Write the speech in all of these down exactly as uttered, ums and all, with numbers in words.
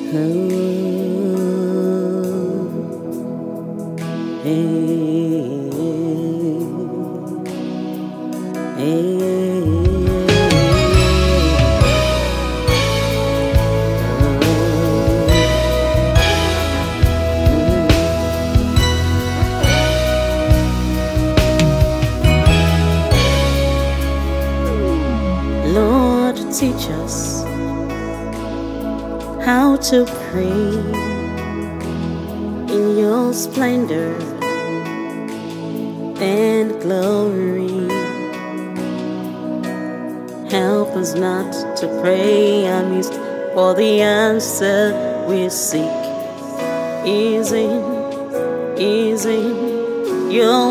Lord, teach us how to pray in your splendor and glory. Help us not to pray amiss, for the answer we seek is in, is in your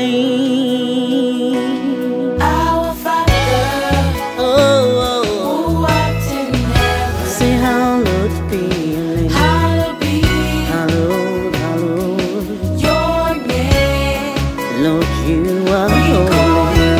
name. Our Father, oh, oh, who art in heaven, say hallowed be your name. hallowed be Hallowed, hallowed, your name. Lord, you are We call holy. you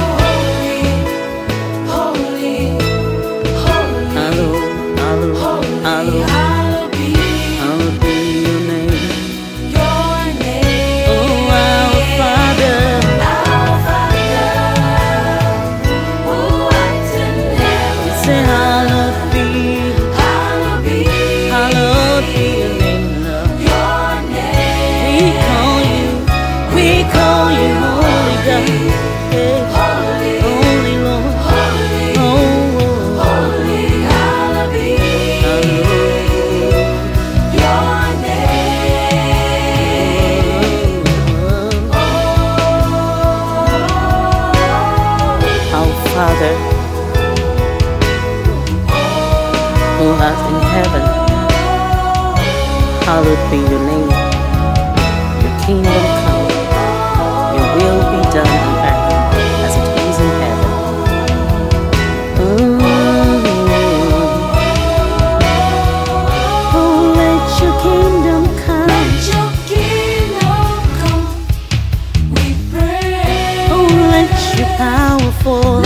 holy, holy, holy, Hallowed, hallowed, holy. hallowed, Hallowed be hallowed be your name. your name. Oh, our Father, Our Father, who art in heaven, say hallowed be, hallowed be hallowed be your name, Lord. your name. We call you, we call you holy God, yeah. Holy, Holy Lord, holy, oh, oh, holy, hallowed be hallowed. your name. Oh, Our Father, who art in heaven, hallowed be your name. Your kingdom come, your will be done on earth as it is in heaven. Oh, oh, let your kingdom come. let your kingdom come, we pray. Oh, let your power fall.